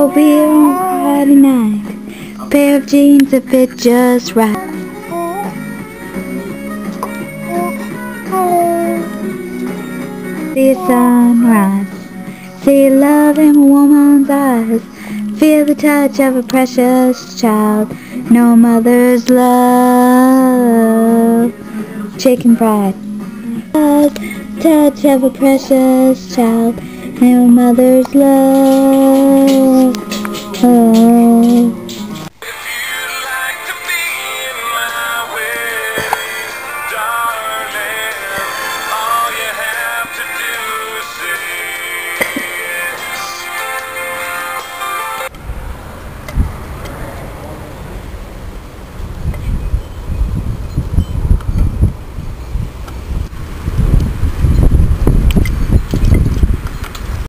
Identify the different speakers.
Speaker 1: We'll be here on Friday night. A pair of jeans that fit just right. See a sunrise. See love in a woman's eyes. Feel the touch of a precious child. No mother's love. Chicken fried. Touch of a precious child. No mother's love. Oh.